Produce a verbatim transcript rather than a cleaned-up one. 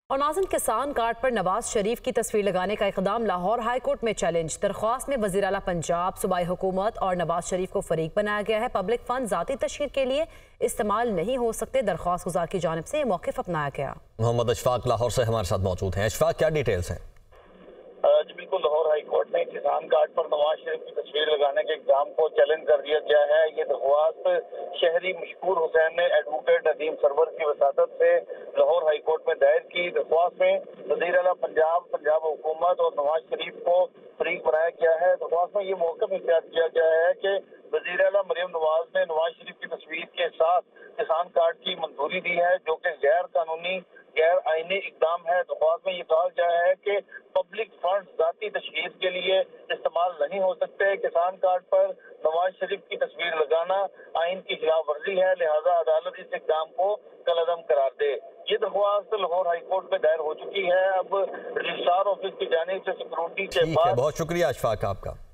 اور ناظرین، کسان کارڈ پر نواز شریف کی تصویر لگانے کا اقدام لاہور ہائی کورٹ میں چیلنج۔ درخواست میں وزیر اعلیٰ پنجاب، صوبائی حکومت اور نواز شریف کو فریق بنایا گیا ہے۔ پبلک فنڈ ذاتی تشہیر کے لیے استعمال نہیں ہو سکتے، درخواست گزار کی جانب سے یہ موقف اپنایا گیا۔ محمد اشفاق لاہور سے ہمارے ساتھ موجود ہیں۔ اشفاق، کیا ڈیٹیلز ہیں؟ جی بالکل، لاہور ہائی کورٹ نے کسان کارڈ پر نواز شریف کی تصویر لگانے کے اقدام کو چیلنج کر دیا گیا ہے۔ یہ درخواست شہری مشکور حسین نے ایڈوکیٹ ندیم سرور کی وساطت سے لاہور ہائی کورٹ میں دائر کی۔ درخواست میں وزیر اعلیٰ پنجاب، پنجاب حکومت اور نواز شریف کو فریق بنایا گیا ہے۔ درخواست میں یہ موقف اختیار کیا گیا ہے کہ وزیر اعلیٰ مریم نواز نے نواز شریف کی تصویر کے ساتھ کسان کارڈ کی منظوری دی ہے، جو کہ غیر قانونی غیر آئینی اقدام ہے۔ درخواست میں یہ کہا گیا ہے کہ پبلک فنڈ ذاتی تشہیر کے لیے استعمال نہیں ہو سکتے۔ کسان کارڈ پر نواز شریف کی تصویر لگانا آئین کی خلاف ورزی ہے، لہذا عدالت اس اقدام کو کالعدم قرار دے۔ یہ درخواست لاہور ہائی کورٹ میں دائر ہو چکی ہے۔ اب رجسٹرار آفس کی جانب سے سیکورٹی کے بعد بہت شکریہ اشفاق آپ کا۔